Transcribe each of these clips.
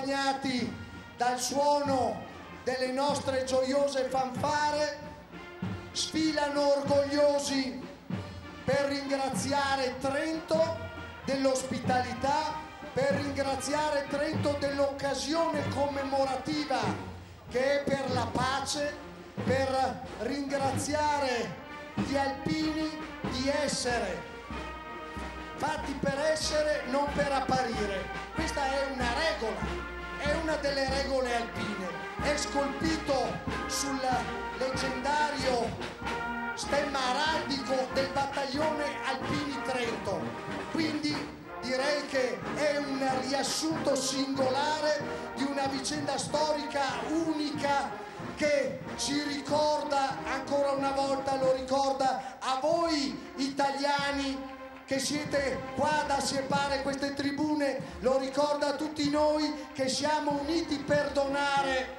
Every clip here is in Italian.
accompagnati dal suono delle nostre gioiose fanfare, sfilano orgogliosi per ringraziare Trento dell'ospitalità, per ringraziare Trento dell'occasione commemorativa che è per la pace, per ringraziare gli alpini di essere fatti per essere, non per apparire. Questa è una regola, è una delle regole alpine, è scolpito sul leggendario stemma araldico del battaglione Alpini Trento. Quindi direi che è un riassunto singolare di una vicenda storica unica che ci ricorda, ancora una volta lo ricorda a voi italiani che siete qua ad assiepare queste tribune, lo ricorda a tutti noi che siamo uniti per donare,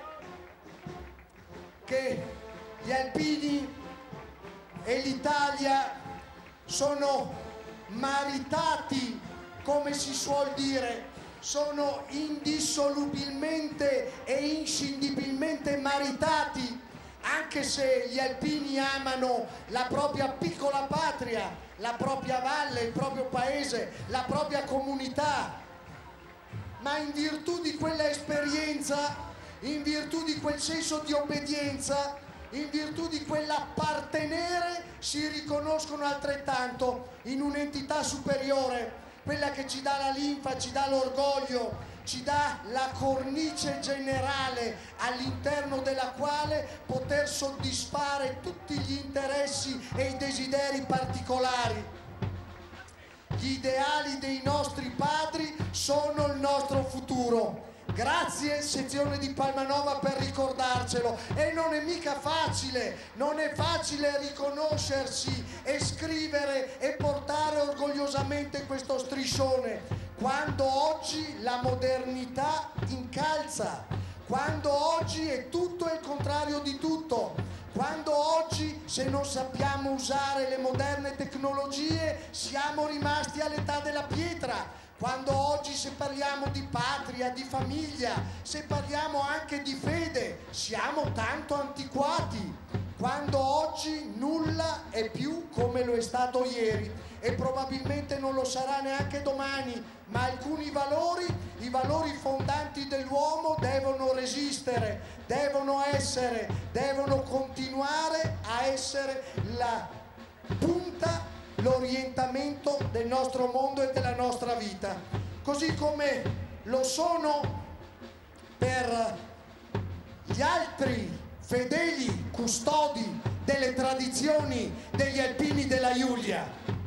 che gli alpini e l'Italia sono maritati, come si suol dire, sono indissolubilmente e inscindibilmente maritati, anche se gli alpini amano la propria piccola patria, la propria valle, il proprio paese, la propria comunità, ma in virtù di quella esperienza, in virtù di quel senso di obbedienza, in virtù di quell'appartenere, si riconoscono altrettanto in un'entità superiore, quella che ci dà la linfa, ci dà l'orgoglio, ci dà la cornice generale all'interno della quale poter soddisfare tutti gli interessi e i desideri particolari. Gli ideali dei nostri padri sono il nostro futuro. Grazie sezione di Palmanova per ricordarcelo, e non è mica facile, non è facile riconoscersi e scrivere e portare orgogliosamente questo striscione quando oggi la modernità incalza, quando oggi è tutto il contrario di tutto, quando oggi se non sappiamo usare le moderne tecnologie siamo rimasti all'età della pietra, quando oggi se parliamo di patria, di famiglia, se parliamo anche di fede, siamo tanto antiquati, quando oggi nulla è più come lo è stato ieri e probabilmente non lo sarà neanche domani, ma alcuni valori, i valori fondanti dell'uomo devono resistere, devono essere, devono continuare a essere la punta, l'orientamento del nostro mondo e della nostra vita, così come lo sono per gli altri fedeli custodi delle tradizioni degli alpini della Giulia.